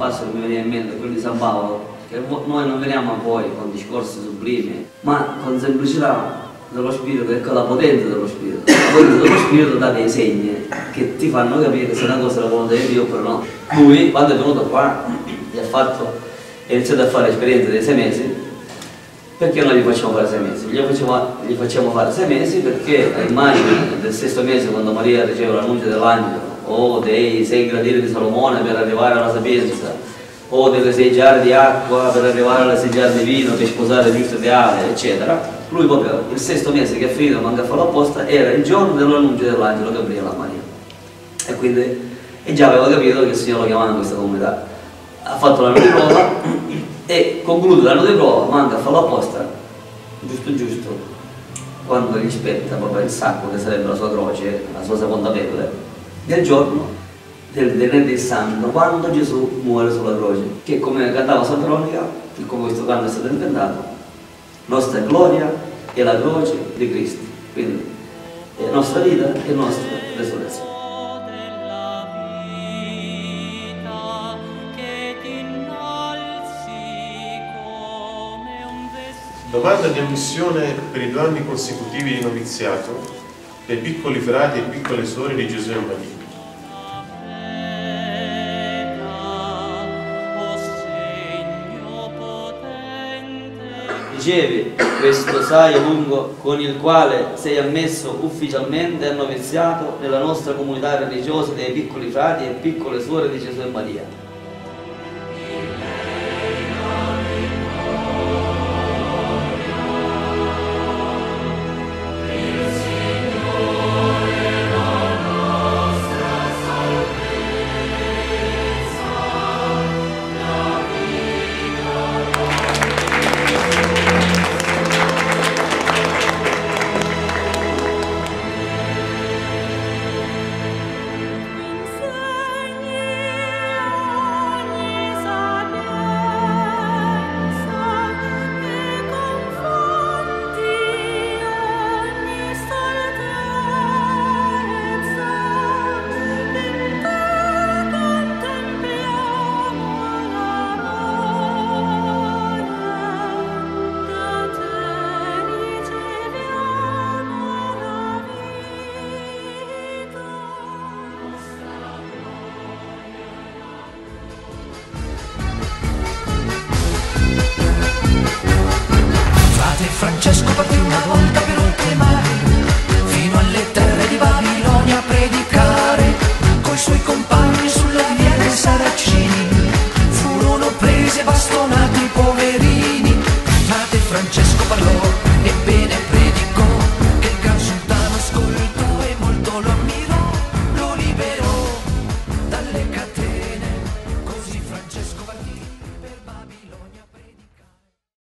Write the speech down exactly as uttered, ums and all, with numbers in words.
passo che mi veniva in mente è quello di San Paolo, che noi non veniamo poi con discorsi sublimi, ma con semplicità dello Spirito e con la potenza dello Spirito. La potenza dello Spirito dà dei segni che ti fanno capire se una cosa è la volontà di Dio oppure no. Lui, quando è venuto qua, gli ha fatto, ha iniziato a fare l'esperienza dei sei mesi. Perché non gli facciamo fare sei mesi? Gli facciamo, gli facciamo fare sei mesi perché all'immagine del sesto mese, quando Maria riceve l'annuncio dell'angelo, o dei sei gradini di Salomone per arrivare alla sapienza, o delle sei giare di acqua per arrivare alle sei giare di vino per sposare il giusto ideale, eccetera, lui proprio il sesto mese che ha finito manca a farlo apposta era il giorno dell'annuncio dell'angelo Gabriele a Maria. E quindi e già aveva capito che il Signore lo chiamava in questa comunità. Ha fatto l'anno di prova e conclude l'anno di prova, manca a farlo apposta, giusto giusto, quando gli spetta proprio il sacco che sarebbe la sua croce, la sua seconda pelle, del giorno del venerdì santo, quando Gesù muore sulla croce, che come cantava Santa Veronica, e come questo canto è stato inventato, nostra gloria è la croce di Cristo, quindi è nostra vita e nostra resurrezione. Domanda di ammissione per i due anni consecutivi di noviziato dei piccoli frati e piccole suore di Gesù e Maria. Ricevi questo saio lungo con il quale sei ammesso ufficialmente al noviziato nella nostra comunità religiosa dei piccoli frati e piccole suore di Gesù e Maria.